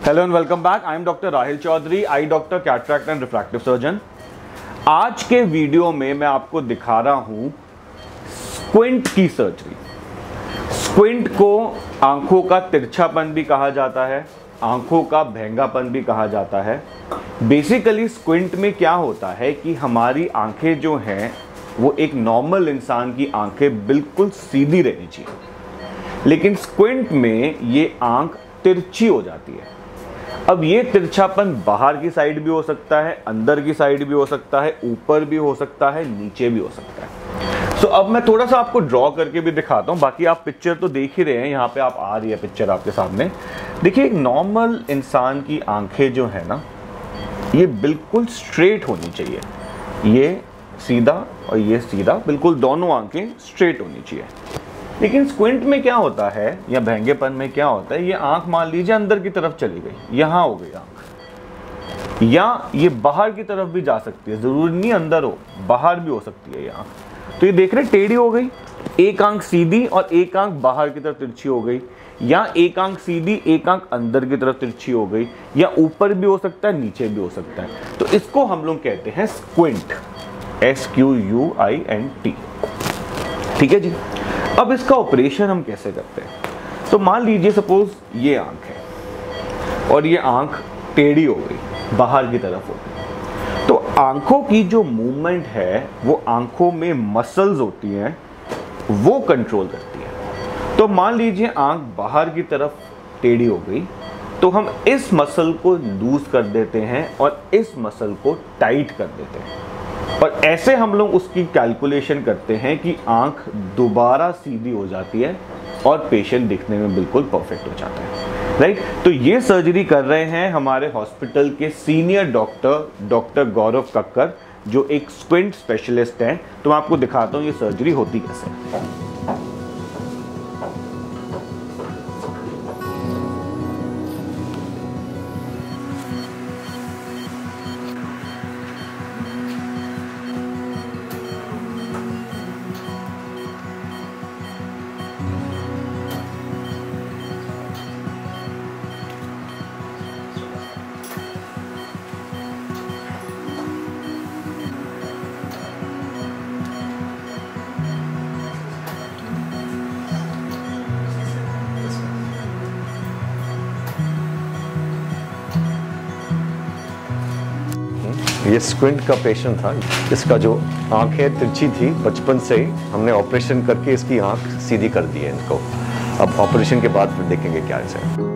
Hello and welcome back. I am doctor Rahil Chaudhary, eye doctor, cataract and refractive surgeon. आज के video में मैं आपको दिखा रहा हूं स्क्विंट की सर्जरी। स्क्विंट को आंखों का तिरछापन भी कहा जाता है, आंखों का भेंगापन भी कहा जाता है। बेसिकली स्क्विंट में क्या होता है कि हमारी आंखें जो हैं वो एक नॉर्मल इंसान की आंखें बिल्कुल सीधी रहनी चाहिए, लेकिन स्क्विंट में ये आंख तिरछी हो जाती है। अब ये तिरछापन बाहर की साइड भी हो सकता है, अंदर की साइड भी हो सकता है, ऊपर भी हो सकता है, नीचे भी हो सकता है। सो अब मैं थोड़ा सा आपको ड्रॉ करके भी दिखाता हूँ। बाकी आप पिक्चर तो देख ही रहे हैं, यहाँ पे आप आ रही है पिक्चर आपके सामने। देखिए, एक नॉर्मल इंसान की आंखें जो है ना, ये बिल्कुल स्ट्रेट होनी चाहिए। ये सीधा और ये सीधा, बिल्कुल दोनों आंखें स्ट्रेट होनी चाहिए। लेकिन स्क्विंट में क्या होता है या भेंगेपन में क्या होता है, ये आंख मान लीजिए अंदर की तरफ चली गई, यहाँ हो गई आंख, या ये बाहर की तरफ भी जा सकती है, जरूरी नहीं अंदर हो, बाहर भी हो सकती है ये आंख। तो ये देख रहे टेढ़ी हो गई, एक आंख सीधी और एक आंख बाहर की तरफ तिरछी हो गई, या एक आंख सीधी एक आंख अंदर की तरफ तिरछी हो गई, या ऊपर भी हो सकता है, नीचे भी हो सकता है। तो इसको हम लोग कहते हैं स्क्विंट, SQUINT। ठीक है जी। अब इसका ऑपरेशन हम कैसे करते हैं? तो मान लीजिए सपोज ये आंख है और ये आंख टेढ़ी हो गई, बाहर की तरफ हो गई, तो आंखों की जो मूवमेंट है वो आंखों में मसल्स होती हैं, वो कंट्रोल करती है। तो मान लीजिए आंख बाहर की तरफ टेढ़ी हो गई, तो हम इस मसल को लूज कर देते हैं और इस मसल को टाइट कर देते हैं, और ऐसे हम लोग उसकी कैलकुलेशन करते हैं कि आंख दोबारा सीधी हो जाती है और पेशेंट दिखने में बिल्कुल परफेक्ट हो जाता है। राइट। तो ये सर्जरी कर रहे हैं हमारे हॉस्पिटल के सीनियर डॉक्टर गौरव कक्कर, जो एक स्क्विंट स्पेशलिस्ट हैं। तो मैं आपको दिखाता हूँ ये सर्जरी होती कैसे है। ये स्क्विंट का पेशेंट था। इसका जो आंखें तिरछी थी, बचपन से हमने ऑपरेशन करके इसकी आंख सीधी कर दी है इनको। अब ऑपरेशन के बाद फिर देखेंगे क्या है।